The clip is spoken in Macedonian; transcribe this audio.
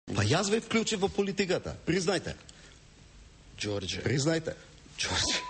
Па јас ве вклучив во политиката. Признайте. Ѓорđe. Признайте. Ѓорđe.